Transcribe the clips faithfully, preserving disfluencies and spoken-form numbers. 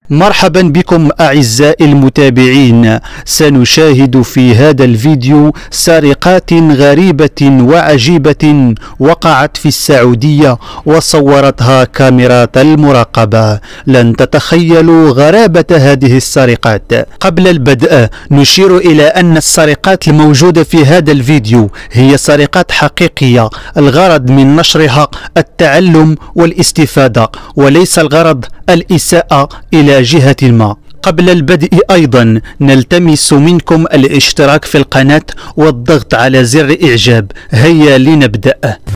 مرحبا بكم أعزائي المتابعين. سنشاهد في هذا الفيديو سرقات غريبة وعجيبة وقعت في السعودية وصورتها كاميرات المراقبة. لن تتخيلوا غرابة هذه السرقات. قبل البدء نشير إلى أن السرقات الموجودة في هذا الفيديو هي سرقات حقيقية، الغرض من نشرها التعلم والاستفادة، وليس الغرض الإساءة إلى جهة ما. قبل البدء أيضا نلتمس منكم الاشتراك في القناة والضغط على زر إعجاب. هيا لنبدأ.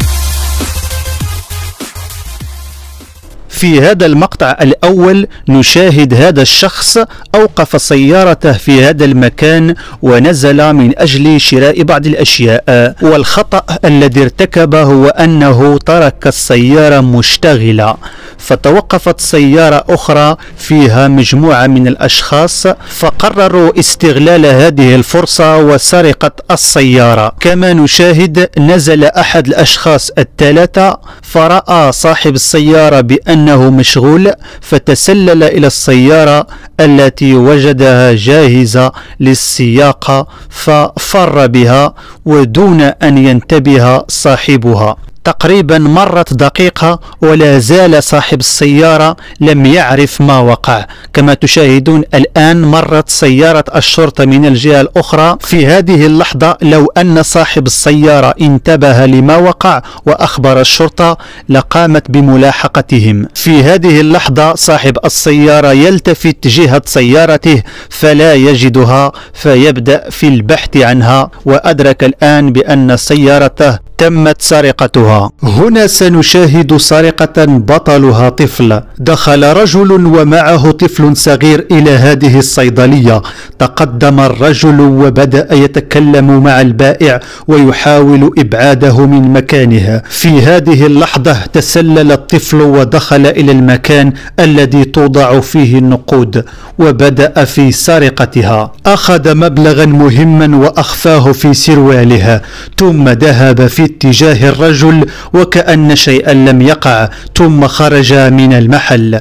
في هذا المقطع الأول نشاهد هذا الشخص أوقف سيارته في هذا المكان ونزل من أجل شراء بعض الأشياء، والخطأ الذي ارتكبه هو أنه ترك السيارة مشتغلة، فتوقفت سيارة أخرى فيها مجموعة من الأشخاص، فقرروا استغلال هذه الفرصة وسرقة السيارة. كما نشاهد نزل أحد الأشخاص الثلاثة فرأى صاحب السيارة بأنه مشغول، فتسلل إلى السيارة التي وجدها جاهزة للسياقة ففر بها ودون أن ينتبه صاحبها. تقريبا مرت دقيقة ولا زال صاحب السيارة لم يعرف ما وقع. كما تشاهدون الآن مرت سيارة الشرطة من الجهة الأخرى. في هذه اللحظة لو أن صاحب السيارة انتبه لما وقع وأخبر الشرطة لقامت بملاحقتهم. في هذه اللحظة صاحب السيارة يلتفت جهة سيارته فلا يجدها، فيبدأ في البحث عنها، وأدرك الآن بأن سيارته تمت سرقتها. هنا سنشاهد سرقة بطلها طفل. دخل رجل ومعه طفل صغير إلى هذه الصيدلية. تقدم الرجل وبدأ يتكلم مع البائع ويحاول إبعاده من مكانه. في هذه اللحظة تسلل الطفل ودخل إلى المكان الذي توضع فيه النقود وبدأ في سرقتها. أخذ مبلغا مهما وأخفاه في سروالها، ثم ذهب في اتجاه الرجل وكأن شيئا لم يقع، ثم خرج من المحل.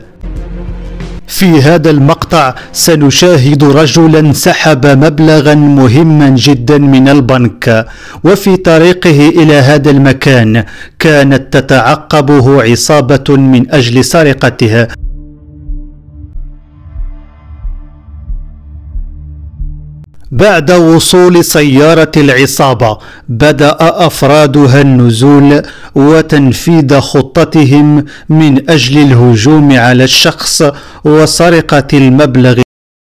في هذا المقطع سنشاهد رجلا سحب مبلغا مهما جدا من البنك، وفي طريقه إلى هذا المكان كانت تتعقبه عصابة من أجل سرقته. بعد وصول سيارة العصابة بدأ أفرادها النزول وتنفيذ خطتهم من أجل الهجوم على الشخص وسرقة المبلغ.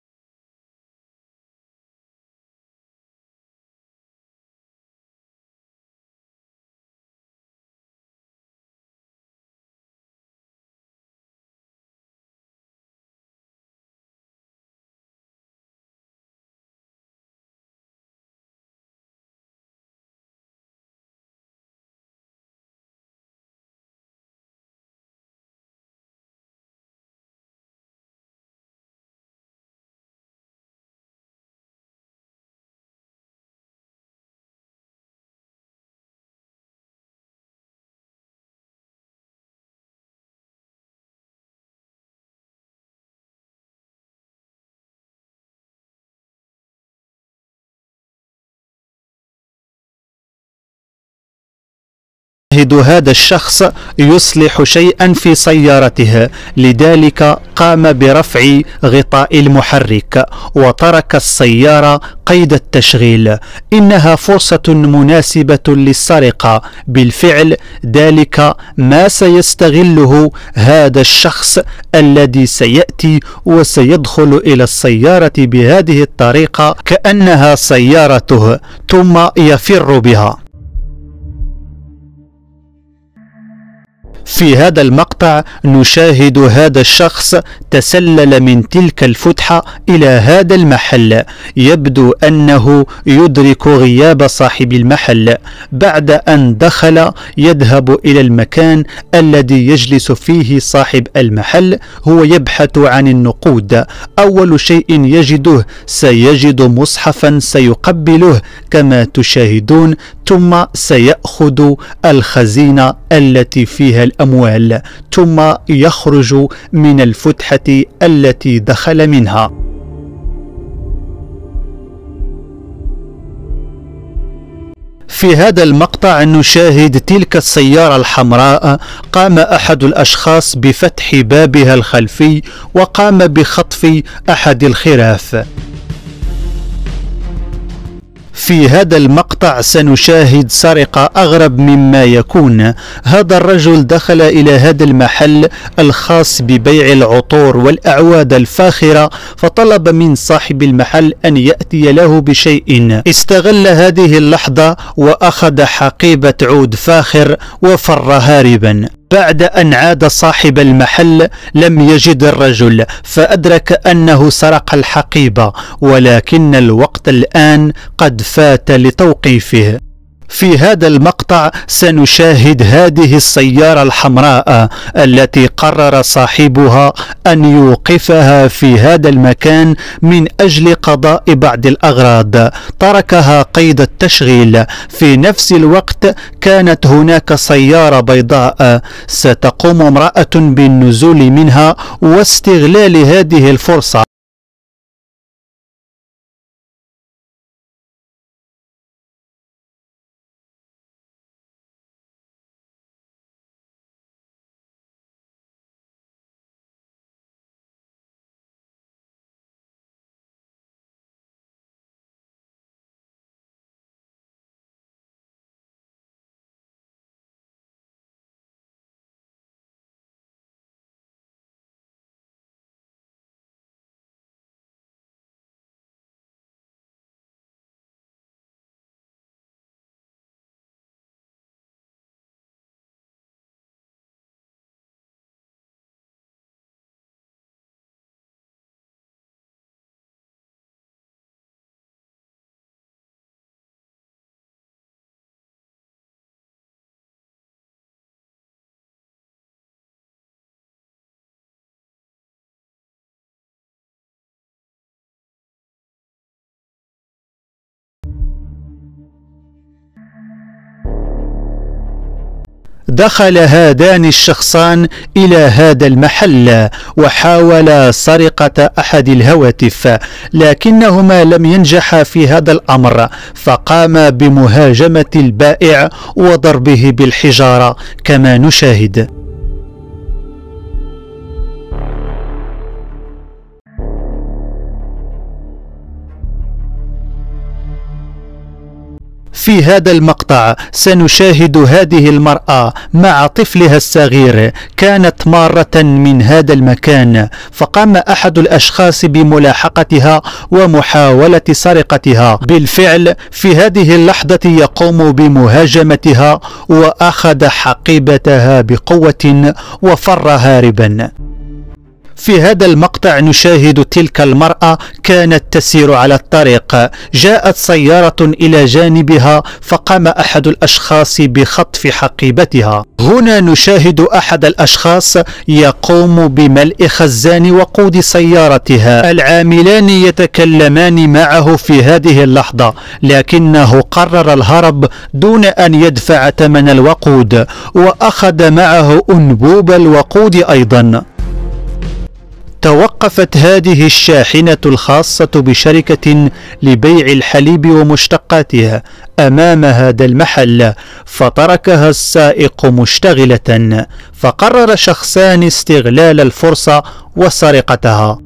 هذا الشخص يصلح شيئا في سيارته، لذلك قام برفع غطاء المحرك وترك السيارة قيد التشغيل. إنها فرصة مناسبة للسرقة. بالفعل ذلك ما سيستغله هذا الشخص الذي سيأتي وسيدخل إلى السيارة بهذه الطريقة كأنها سيارته ثم يفر بها. في هذا المقطع نشاهد هذا الشخص تسلل من تلك الفتحة إلى هذا المحل. يبدو أنه يدرك غياب صاحب المحل. بعد أن دخل يذهب إلى المكان الذي يجلس فيه صاحب المحل. هو يبحث عن النقود. أول شيء يجده سيجد مصحفا سيقبله كما تشاهدون، ثم سيأخذ الخزينة التي فيها الأموال الأموال ثم يخرج من الفتحة التي دخل منها. في هذا المقطع نشاهد تلك السيارة الحمراء قام أحد الأشخاص بفتح بابها الخلفي وقام بخطف أحد الخراف. في هذا المقطع سنشاهد سرقة أغرب مما يكون. هذا الرجل دخل إلى هذا المحل الخاص ببيع العطور والأعواد الفاخرة، فطلب من صاحب المحل أن يأتي له بشيء. استغل هذه اللحظة وأخذ حقيبة عود فاخر وفر هاربا. بعد أن عاد صاحب المحل لم يجد الرجل، فأدرك أنه سرق الحقيبة، ولكن الوقت الآن قد فات لتوقيفه. في هذا المقطع سنشاهد هذه السيارة الحمراء التي قرر صاحبها أن يوقفها في هذا المكان من أجل قضاء بعض الأغراض، تركها قيد التشغيل. في نفس الوقت كانت هناك سيارة بيضاء، ستقوم امرأة بالنزول منها واستغلال هذه الفرصة. دخل هذان الشخصان إلى هذا المحل وحاولا سرقة أحد الهواتف، لكنهما لم ينجحا في هذا الأمر، فقاما بمهاجمة البائع وضربه بالحجارة كما نشاهد. في هذا المقطع سنشاهد هذه المرأة مع طفلها الصغير، كانت مارة من هذا المكان، فقام أحد الأشخاص بملاحقتها ومحاولة سرقتها. بالفعل في هذه اللحظة يقوم بمهاجمتها وأخذ حقيبتها بقوة وفر هاربا. في هذا المقطع نشاهد تلك المرأة كانت تسير على الطريق، جاءت سيارة إلى جانبها فقام أحد الأشخاص بخطف حقيبتها. هنا نشاهد أحد الأشخاص يقوم بملء خزان وقود سيارتها. العاملان يتكلمان معه في هذه اللحظة، لكنه قرر الهرب دون أن يدفع ثمن الوقود، وأخذ معه أنبوب الوقود أيضا. توقفت هذه الشاحنة الخاصة بشركة لبيع الحليب ومشتقاتها أمام هذا المحل، فتركها السائق مشتغلة، فقرر شخصان استغلال الفرصة وسرقتها.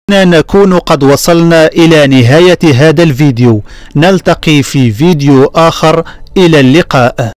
نكون قد وصلنا إلى نهاية هذا الفيديو. نلتقي في فيديو آخر. إلى اللقاء.